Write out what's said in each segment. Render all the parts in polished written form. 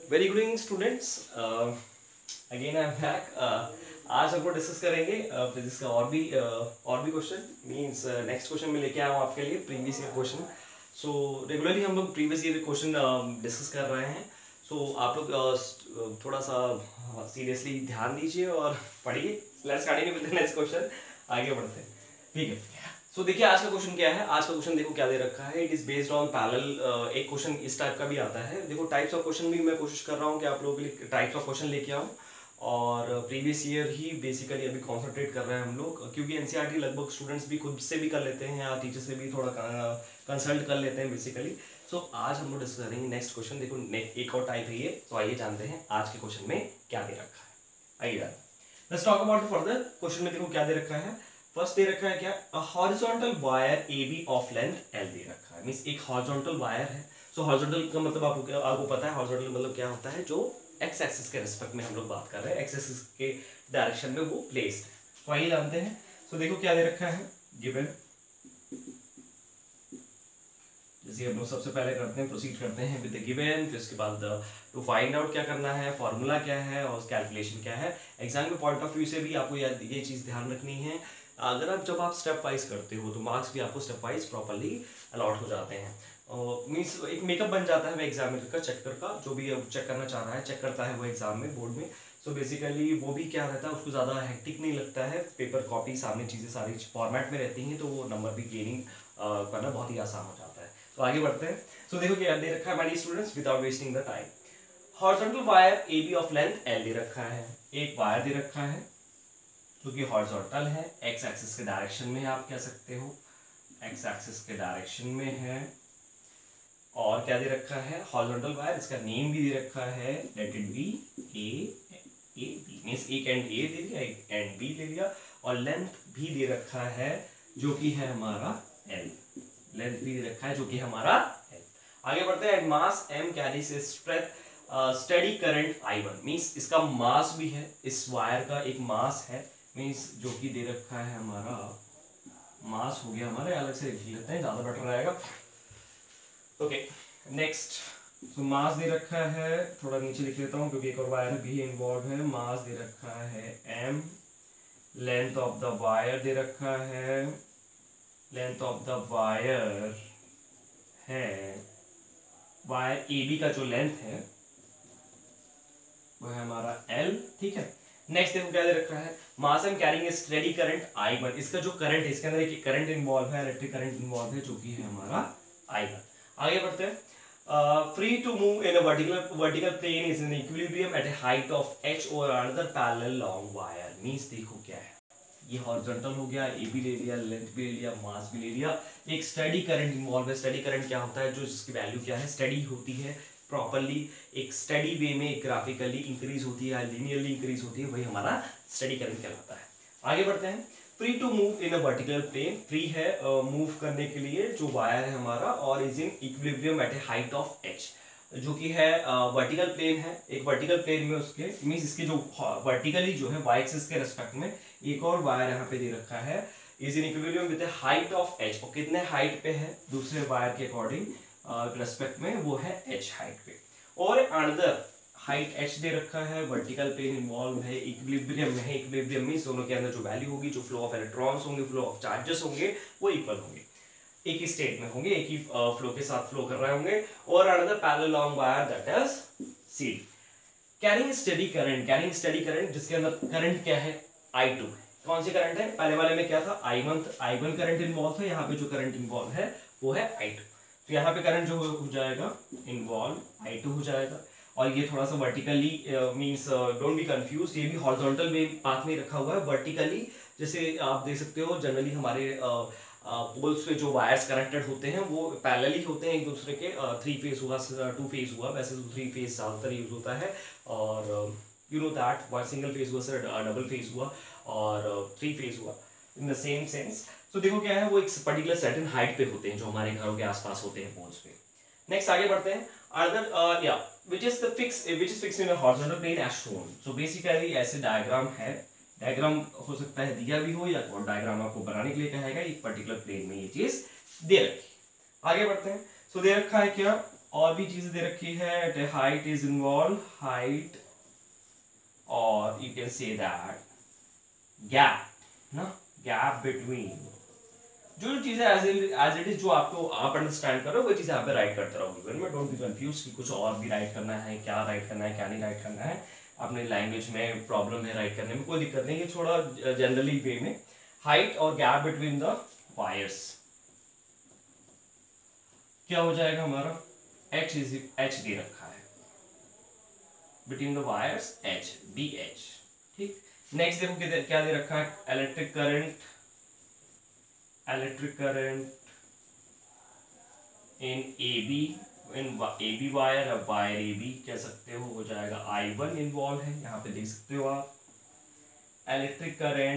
Very good evening students, again I am back. आज हम लोग डिस्कस करेंगे फिजिक्स का और भी क्वेश्चन। मींस नेक्स्ट क्वेश्चन में लेके आया हूँ आपके लिए previous year question. So regularly हम लोग प्रीवियस ईयर क्वेश्चन डिस्कस कर रहे हैं। सो आप लोग थोड़ा सा सीरियसली ध्यान दीजिए और पढ़िए। Let's continue with the next question. आगे बढ़ते हैं, ठीक है। सो देखिए आज का क्वेश्चन क्या है। आज का क्वेश्चन देखो क्या दे रखा है। It is based on parallel. एक क्वेश्चन इस टाइप का भी आता है। देखो टाइप्स ऑफ क्वेश्चन भी मैं कोशिश कर रहा हूँ कि आप लोगों के लिए टाइप्स ऑफ क्वेश्चन लेके आऊँ, और प्रीवियस ईयर ही बेसिकली अभी कॉन्सेंट्रेट कर रहे हैं हम लोग, क्योंकि एनसीईआरटी लगभग स्टूडेंट्स भी खुद से भी कर लेते हैं या टीचर से भी थोड़ा कंसल्ट कर लेते हैं बेसिकली। सो आज हम लोग डिस्कस करेंगे नेक्स्ट क्वेश्चन। देखो एक और टाइप है ये। तो आइए जानते हैं आज के क्वेश्चन में क्या दे रखा है। आइए let's talk about further. Question में देखो क्या दे रखा है। फर्स्ट दे रखा है क्या, a horizontal wire AB of length L दे रखा है। मींस एक हॉरिजॉन्टल वायर है। सो हॉरिजॉन्टल का मतलब आपको पता है हॉरिजॉन्टल मतलब क्या होता है, जो एक्स एक्सिस के रिस्पेक्ट में हम लोग बात कर रहे हैं, एक्स एक्सिस के डायरेक्शन में वो प्लेस्ड है। तो आइए जानते हैं। सो देखो क्या दे रखा है गिवन। जैसे हम लोग सबसे पहले करते हैं, प्रोसीड करते हैं विद द गिवन, फिर उसके बाद टू फाइंड आउट क्या करना है, फॉर्मूला क्या है और कैलकुलेशन क्या है। एग्जाम के पॉइंट ऑफ व्यू से भी आपको ये चीज़ ध्यान रखनी है। अगर जब आप स्टेप वाइज करते हो तो मार्क्स भी आपको स्टेप वाइज प्रॉपर्ली अलॉट हो जाते हैं। मीन्स एक मेकअप बन जाता है वो एग्जामिनर का, चेकर का, जो भी चेक करना चाह रहा है चेक करता है वो एग्जाम में, बोर्ड में। सो बेसिकली वो भी क्या रहता है, उसको ज़्यादा हेक्टिक नहीं लगता है। पेपर कॉपी सामने चीज़ें सारी फॉर्मेट में रहती हैं, तो वो नंबर भी गेनिंग करना बहुत ही आसान हो जाता है। तो आगे बढ़ते हैं। सो देखो क्या दे रखा है हमारी students, without wasting the time. Horizontal wire AB of length L दे रखा है। एक वायर दे रखा है जो कि हॉरिजॉन्टल है, एक्स एक्सिस के डायरेक्शन में है, आप कह सकते हो एक्स एक्सिस के डायरेक्शन में है। और क्या दे रखा है, हॉरिजॉन्टल वायर, इसका नेम भी दे रखा है, let it be AB। Means एक एंड A दे दिया, एक एंड B ले लिया, और लेंथ भी दे रखा है जो कि है हमारा L। लेंथ भी दे रखा है जो कि हमारा L। आगे बढ़ते हैं। Mass M carries steady current I1। Means इसका मास भी है, इस वायर का एक मास है, मींस जो कि दे रखा है हमारा मास हो गया हमारे, अलग से लिख लेते हैं ज्यादा बेटर रहेगा। Okay next. तो मास दे रखा है, थोड़ा नीचे लिख लेता हूं क्योंकि एक और वायर भी इन्वॉल्व है। मास दे रखा है M। Length of the wire दे रखा है, लेंथ ऑफ द वायर है, वायर AB का जो लेंथ है वो है हमारा L, ठीक है। नेक्स्ट देखो क्या दे रखा है, mass M carrying a steady current I1। इसका जो करंट है, इसके अंदर एक करंट इन्वॉल्व है, इलेक्ट्रिक करंट इन्वॉल्व है, जो कि है हमारा I1। आगे बढ़ते हैं। Free to move in a vertical plane is in equilibrium at a height of h और another parallel long wire. Means देखो क्या है, ये हॉरिजॉन्टल हो गया, AB ले लिया, लेंथ भी ले लिया, मास भी ले लिया, एक स्टेडी करंट इन्वॉल्व है। स्टेडी करंट क्या होता है, जो इसकी वैल्यू क्या है, स्टेडी होती है, प्रॉपर्ली एक स्टडी वे में ग्राफिकली इंक्रीज होती है, लीनियरली इंक्रीज होती है, वही हमारा स्टडी करंट कहलाता है। आगे बढ़ते हैं। Free to move in a vertical plane, free है मूव करने के लिए जो वायर है हमारा, और is in equilibrium at a height of h, जो कि है वर्टिकल प्लेन है। एक वर्टिकल प्लेन में उसके मींस इसके जो वर्टिकली जो है y एक्सिस के रेस्पेक्ट में एक और वायर यहाँ पे दे रखा है, is in equilibrium with a height of h। और कितने हाइट पे है दूसरे वायर के अकॉर्डिंग रेस्पेक्ट में, वो है h हाइट पे। और अनदर हाइट h दे रखा है, वर्टिकल प्लेन इन्वॉल्व है, इक्विलिब्रियम में है। इक्विलिब्रियम मींस दोनों के अंदर जो वैल्यू होगी, जो फ्लो ऑफ इलेक्ट्रॉन्स होंगे, फ्लो ऑफ चार्जेस होंगे, वो इक्वल होंगे, एक ही स्टेट में होंगे, एक ही फ्लो के साथ फ्लो कर रहे होंगे। और another parallel long wire that is CD। Carrying steady current, carrying steady current, जिसके अंदर करंट क्या है, I2 है। कौन सी करंट है, पहले वाले में क्या था, I1 करंट इन्वॉल्व है, यहाँ पे जो करंट इन्वॉल्व है वो है I2। तो यहाँ पे करंट जो हो जाएगा इन्वॉल्व I2 हो जाएगा। और ये थोड़ा सा vertically means don't be confuse, ये भी हॉरिजॉन्टल में पाथ में रखा हुआ है। वर्टिकली जैसे आप देख सकते हो, जनरली हमारे पोल्स पे जो वायर्स कनेक्टेड होते हैं वो पैरेलली होते हैं एक दूसरे के। 3 फेज हुआ, 2 फेज हुआ, वैसे तो 3 फेज ज्यादातर यूज होता है, और you know that one single phase हुआ, सर डबल फेज हुआ, और 3 फेज हुआ इन द सेम सेंस। तो देखो क्या है, वो एक पर्टिकुलर सर्टेन हाइट पे होते हैं जो हमारे घरों के आसपास होते हैं पोल्स पे। नेक्स्ट आगे बढ़ते हैं। अदर या which is fixed in a horizontal plane as shown। so basically ऐसे डायग्राम है, डायग्राम हो सकता है दिया भी हो, या और डायग्राम आपको बनाने के लिए कहेगा, एक पर्टिकुलर प्लेन में ये चीज दे रखी। आगे बढ़ते हैं। सो दे रखा है क्या, और भी चीजें दे रखी है, हाइट इज इन्वॉल्व, हाइट, और you can say that gap ना, गैप बिटवीन, जो चीजें एज इट इज जो आपको आप अंडरस्टैंड कर रहे हो वो चीजें आप पे राइट करते रहोगे, डोंट बी कंफ्यूज कि कुछ और भी राइट करना है, क्या राइट करना है क्या नहीं राइट करना है, अपने लैंग्वेज में प्रॉब्लम है राइट करने में, कोई दिक्कत नहीं है, थोड़ा जनरली वे में। हाइट और गैप बिटवीन द वायर्स क्या हो जाएगा हमारा, एच दे रखा है, between the wires H, D H, ठीक। नेक्स्ट देखो क्या दे रखा है, electric current in AB wire, अब वायर AB कह सकते हो जाएगा I1 इन्वॉल्व है, यहाँ पे देख सकते हो आप। इलेक्ट्रिक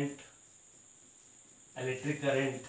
करंट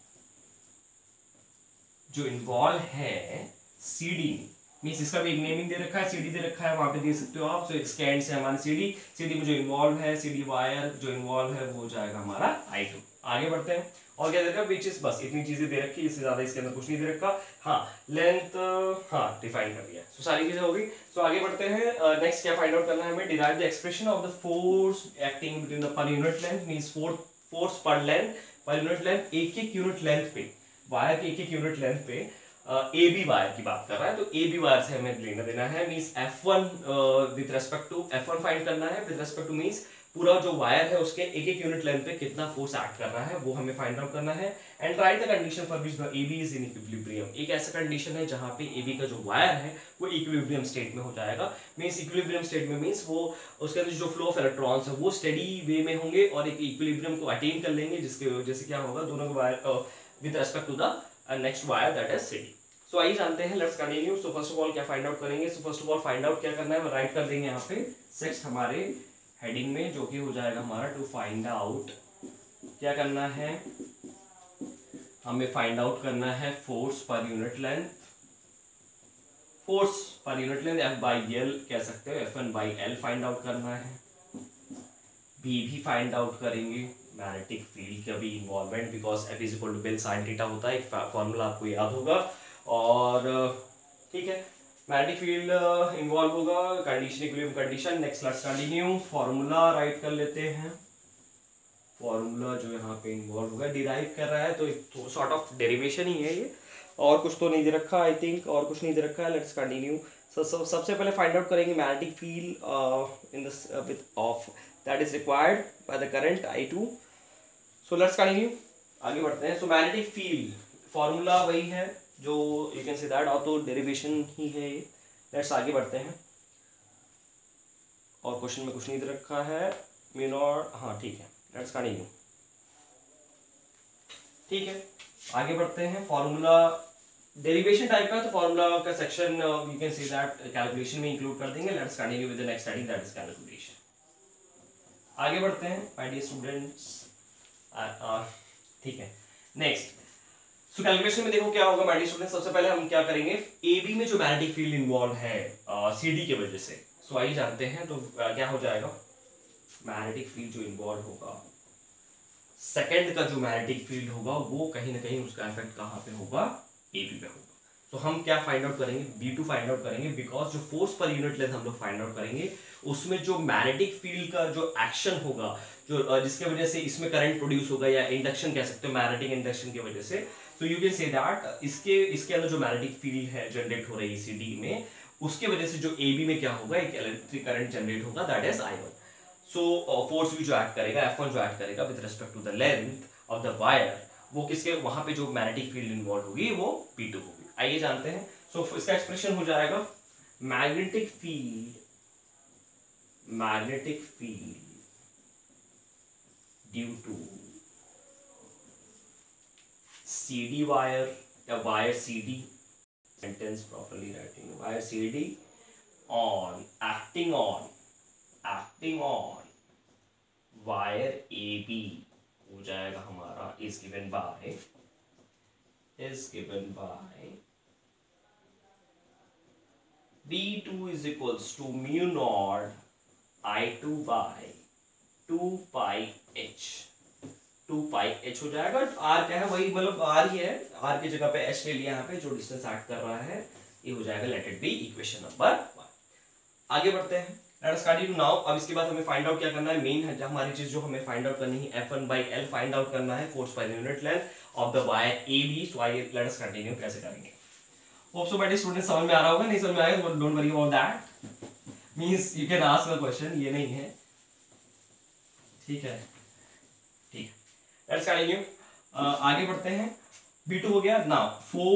जो इन्वॉल्व है CD, मीन्स इसका भी एक नेमिंग दे रखा है, CD दे रखा है, वहां पे देख सकते हो आप। सो इसके एंड से हमारा CD में जो इन्वॉल्व है, CD वायर जो इन्वॉल्व है वो हो जाएगा हमारा I2। आगे बढ़ते हैं, और क्या दे रखा है, विच इज, बस इतनी चीजें दे रखी, इससे ज्यादा इसके अंदर कुछ नहीं दे रखा। हाँ, लेंथ, हाँ डिफाइन कर दिया, सो सारी चीजें हो गई। सो आगे बढ़ते हैं, नेक्स्ट क्या फाइंड आउट करना है हमें, derive the expression of the force acting between the per unit length, means force per unit length, एक यूनिट लेंथ पे, वायर के एक यूनिट लेंथ पे AB वायर की बात कर रहा है, तो AB वायर से हमें लेना देना है, means F1 with respect to F1 find करना है, विद रिस्पेक्ट टू मींस पूरा जो वायर है उसके एक यूनिट लेंथ पे कितना फोर्स एक्ट कर रहा है वो हमें फाइंड आउट करना है। And write the condition for which the AB is in equilibrium, एक ऐसा कंडीशन है जहां पे AB का जो वायर है वो इक्विलिब्रियम स्टेट में हो जाएगा, मींस इक्विलिब्रियम स्टेट में मींस वो उसके अंदर जो फ्लो ऑफ इलेक्ट्रॉन्स है वो स्टेडी वे में होंगे और एक इक्विलिब्रियम को अटेन कर लेंगे, जिसके वजह से क्या होगा, दोनों के wire with respect to the next wire that is CD। So आइए जानते हैं, let's continue. So first of all क्या फाइंड आउट करेंगे, so first of all find out क्या करना है, राइट कर देंगे यहाँ पे सिक्स हमारे हेडिंग में, जो कि हो जाएगा हमारा टू फाइंड आउट, क्या करना है हमें, फाइंड आउट करना है force per unit length, force per unit length F/L कह सकते हो, F1/L फाइंड आउट करना है। भी फाइंड आउट करेंगे, मैग्नेटिक फील्ड का भी involvement, because F is equal to BIL sine theta होता है, एक फॉर्मूला आपको याद होगा, और ठीक है मैग्नेटिक फील्ड इन्वॉल्व होगा, condition equilibrium condition. Next let's continue, formula write कर लेते हैं, फॉर्मूला जो यहाँ पे इन्वॉल्व होगा, डिराइव कर रहा है तो एक सॉर्ट ऑफ डेरिवेशन ही है ये, और कुछ तो नहीं दे रखा आई थिंक, और कुछ नहीं दे रखा है। Let's continue. सबसे पहले फाइंड आउट करेंगे magnetic field in this with of that is required by the current I2। So let's continue, आगे बढ़ते हैं। सो मैग्नेटिक फील्ड फॉर्मूला वही है जो यू कैन से दैट, और तो डेरिवेशन ही है ये। लेट्स आगे बढ़ते हैं, और क्वेश्चन में कुछ नहीं दे रखा है, म्यू नॉट, हाँ ठीक है, लेट्स कंटिन्यू, ठीक है आगे बढ़ते हैं। फॉर्मूला डेरिवेशन टाइप का, तो फॉर्मूला का section you can see that calculation में इंक्लूड कर देंगे। Let's continue with the next heading that is calculation. आगे बढ़ते हैं माय डियर स्टूडेंट्स, ठीक है नेक्स्ट। सो कैलकुलेशन में देखो क्या होगा माय डियर स्टूडेंट्स, सबसे पहले हम क्या करेंगे, AB में जो मैग्नेटिक फील्ड इन्वॉल्व है CD की वजह से, सो आइए जानते हैं। तो क्या हो जाएगा, मैग्नेटिक फील्ड जो इन्वॉल्व होगा, सेकंड का जो मैग्नेटिक फील्ड होगा वो कहीं ना कहीं उसका इफेक्ट कहाँ पे होगा, AB पे होगा। तो हम क्या फाइंड आउट करेंगे, B2 फाइंड आउट करेंगे, बिकॉज जो फोर्स पर यूनिट लेंथ हम लोग फाइंड आउट करेंगे उसमें जो मैग्नेटिक फील्ड का जो एक्शन होगा, जो जिसके वजह से इसमें करंट प्रोड्यूस होगा, या इंडक्शन कह सकते हो, मैग्नेटिक इंडक्शन की वजह से। So you can say that इसके अंदर जो मैग्नेटिक फील्ड है जनरेट हो रही है CD में, उसके वजह से जो AB में क्या होगा, एक इलेक्ट्रिक करंट जनरेट होगा, that is I1। So force भी जो एक्ट करेगा, F1 जो एक्ट करेगा with respect to the length of the wire, वो किसके, वहां पे जो मैग्नेटिक फील्ड इन्वॉल्व होगी वो P2 होगी। आइए जानते हैं। सो इसका एक्सप्रेशन हो जाएगा, magnetic field due to CD wire, या wire CD, sentence properly writing, wire CD acting on wire AB हो जाएगा हमारा, is given by B2 is equals to mu naught I2 by 2 pi h हो जाएगा। R क्या है, वही मतलब R ही है, R की जगह पे h ले लिया यहाँ पे, जो डिस्टेंस एक्ट कर रहा है ये हो जाएगा let it be equation number 1। आगे बढ़ते हैं, लेट्स कंटिन्यू नाउ। अब इसके बाद हमें फाइंड आउट क्या करना है, मेन है हमारी चीज जो हमें फाइंड आउट करनी है F1/L फाइंड आउट करना है, force per unit length of the wire AB। So आइए लेट्स कंटिन्यू कैसे करेंगे। होप सो माय स्टूडेंट समझ में आ रहा होगा, नहीं समझ में आएगा don't worry about that, means you can ask a question, ये नहीं है, ठीक है, ठीक है। लेट्स कंटिन्यू, आगे बढ़ते हैं। B2 हो गया। नाउ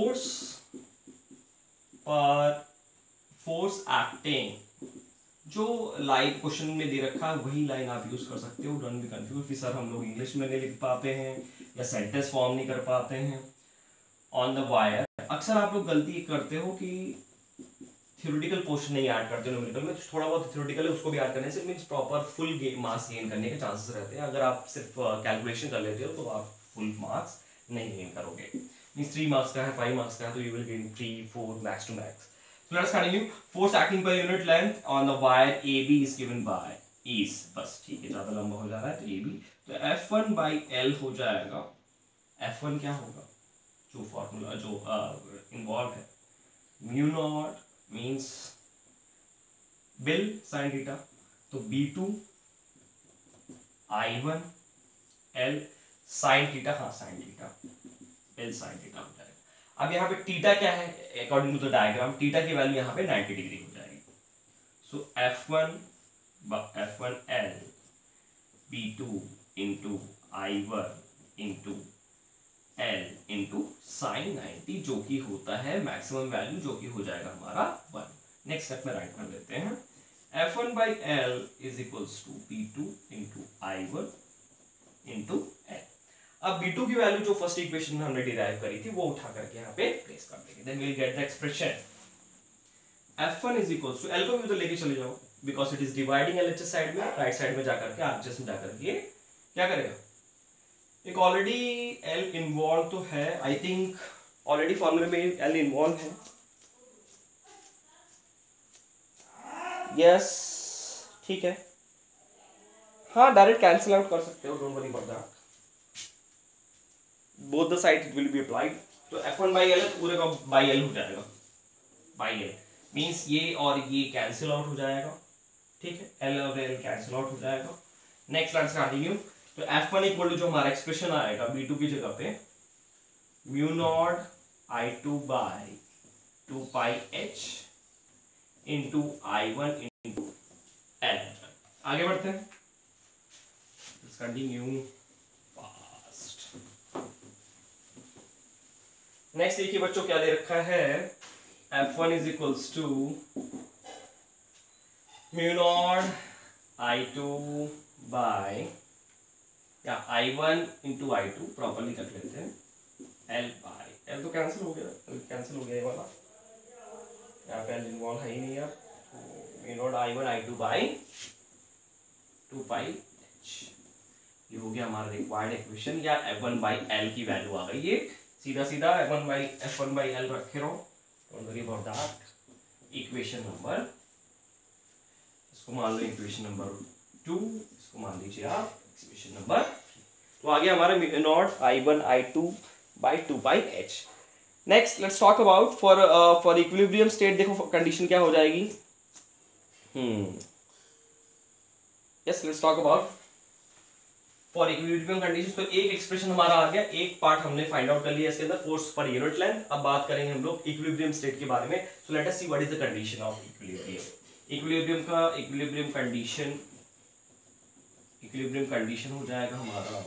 फोर्स एक्टिंग, जो लाइन क्वेश्चन में दे रखा है वही लाइन आप यूज कर सकते हो, डोंट बी कंफ्यूज कि सर हम लोग इंग्लिश में नहीं लिख पाते हैं या सेंटेंस फॉर्म नहीं कर पाते हैं। ऑन द वायर अक्सर आप लोग गलती करते हो कि थ्योरेटिकल पोर्शन नहीं ऐड करते न्यूमेरिकल में, थोड़ा बहुत थ्योरेटिकल है उसको भी ऐड करने से means proper full marks gain करने के चांसेस रहते हैं। अगर आप सिर्फ कैलकुलेशन कर लेते हो तो आप फुल मार्क्स नहीं गेन करोगे। मींस 3 मार्क्स का है, 5 मार्क्स का है तो you will gain 3, 4 max to max. So let's continue. Force acting per unit length on the wire AB is given by is, बस ठीक है, ज्यादा लंबा हो जा रहा है तो AB, तो F1/L हो जाएगा। F1 क्या होगा, जो फॉर्मूला जो इन्वॉल्व है, म्यू नॉट मींस बिल साइन थीटा, तो B2 I1 L sine theta, हाँ साइन थीटा, बिल साइन थीटा हो जाएगा। अब यहाँ पे थीटा क्या है, according to the diagram theta की वैल्यू यहाँ पे 90 डिग्री हो जाएगी। So F1L B2 into I1 into L into sine 90, जो कि होता है मैक्सिमम वैल्यू, जो कि हो जाएगा हमारा 1। नेक्स्ट स्टेप में राइट कर लेते हैं। F1/L is equals to B2 into I1 into L। अब B2 की वैल्यू जो फर्स्ट इक्वेशन में हमने डिराइव करी थी वो उठा करके यहाँ पे प्लेस कर देंगे, then we will get the expression F1 is equals to, L को भी तो लेके चले जाओ because it is dividing LHS side में, राइट साइड में जाकर के RHS में जाकर के क्या करेगा, एक ऑलरेडी L इन्वॉल्व तो है, आई थिंक ऑलरेडी फॉर्मूले में L इन्वॉल्व है, यस ठीक है, हाँ डायरेक्ट कैंसिल आउट कर सकते हो, don't worry about that, both the side it will be applied। तो F1/L पूरे का by L हो जाएगा, by L मींस ये और ये कैंसिल आउट हो जाएगा, ठीक है, L और L कैंसिल आउट हो जाएगा। Next let's continue. तो F1 इक्वल टू जो हमारा एक्सप्रेशन आएगा B2 की जगह पे mu naught I2 by 2 pi H into I1 into L। आगे बढ़ते हैं, लेट्स कंटिन्यू। नेक्स्ट देखिए बच्चों क्या दे रखा है, F1 is equals to mu naught I2 by या I1 इंटू I2, प्रॉपरली कर लेते हैं, L बाय L तो कैंसिल हो गया, कैंसिल हो गया ये वाला, यहाँ पे L इन्वॉल्व है ही नहीं यार, mu naught I1 I2 by 2 pi H, ये हो गया हमारा रिक्वायर्ड इक्वेशन, या F1/L की वैल्यू आ गई है, सीधा सीधा F1/L रखे रहो, don't worry about that. Equation number, इसको मान लो इक्वेशन नंबर 2, इसको मान लीजिए आप इक्वेशन नंबर 3। तो आ गया हमारा naught I1 I2 by 2 pi H। Next let's talk about for equilibrium state, देखो कंडीशन क्या हो जाएगी, yes let's talk about for equilibrium condition. तो एक एक्सप्रेशन हमारा आ गया, एक पार्ट हमने फाइंड आउट कर लिया इसके अंदर, फोर्स पर यूनिट लेंथ। अब बात करेंगे हम लोग इक्विलिब्रियम स्टेट के बारे में। So let us see what is the condition of equilibrium. Equilibrium condition हो जाएगा हमारा,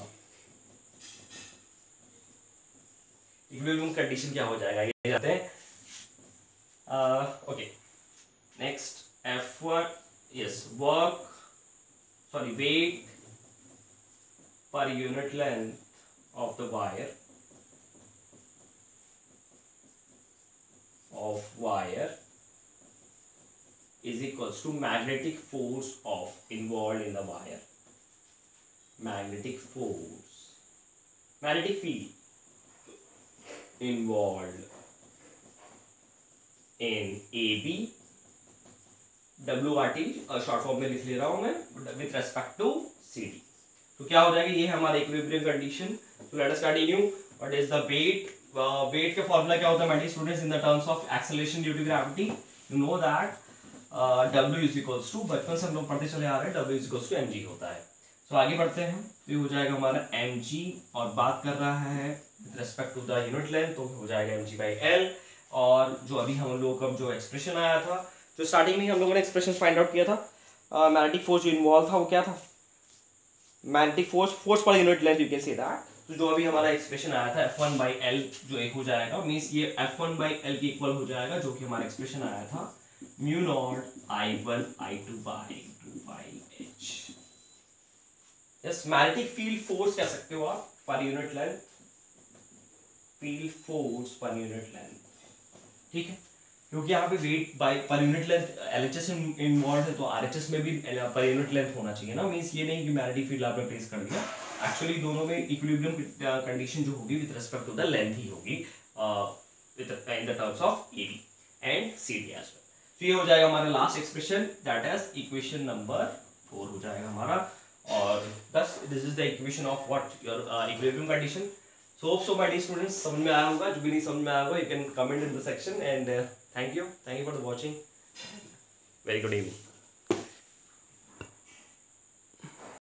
इक्विलिब्रियम कंडीशन क्या हो जाएगा ये जाते हैं, okay next F1 yes weight per unit length of the wire is equals to magnetic force of involved in the wire, magnetic field involved in AB, WRT short form में लिख ले रहा हूं मैं, with respect to CD। तो क्या हो जाएगा, ये है हमारा इक्विलिब्रियम कंडीशन। तो let us continue, what is the weight weight का फॉर्मूला क्या होता है my students in the terms of acceleration due to gravity, you know that W is equals to, बचपन से हम लोग पढ़ते चले आ रहे हैं, W is equals to mg होता है। तो आगे बढ़ते हैं, तो ये हो जाएगा हमारा mg, और बात कर रहा है with respect to the unit length, तो हो जाएगा mg बाई l। और जो अभी हम लोगों का जो एक्सप्रेशन आया था, जो स्टार्टिंग में हम लोगों ने एक्सप्रेशन फाइंड आउट किया था, मैग्नेटिक फोर्स जो इन्वॉल्व था वो क्या था, magnetic force per unit length, you can say that. तो जो अभी हमारा एक्सप्रेशन आया था F1 बाई एल जो एक हो जाएगा, मीन्स ये F1 बाई एल के इक्वल हो जाएगा, जो कि हमारा एक्सप्रेशन आया था mu naught I1 I2 by 2 pi h। Yes, magnetic field force कह सकते हो आप per unit length, field force per unit length, ठीक है, क्योंकि यहाँ पे weight by per unit length LHS involve है, तो RHS में भी पर यूनिट लेंथ होना चाहिए ना, मींस ये नहीं कि मैग्नेटिक फील्ड आपने प्लेस कर दिया, एक्चुअली दोनों में इक्विलिब्रियम कंडीशन जो होगी with respect to the length ही होगी in the terms of AB and CD as well. तो ये हो जाएगा हमारा last expression, that is equation number 4 हो जाएगा हमारा, और बस this is the equation of what your equilibrium condition. So my dear students, समझ में आया होगा, जो भी नहीं समझ में आया होगा you can comment in the section, and thank you for the watching, very good evening।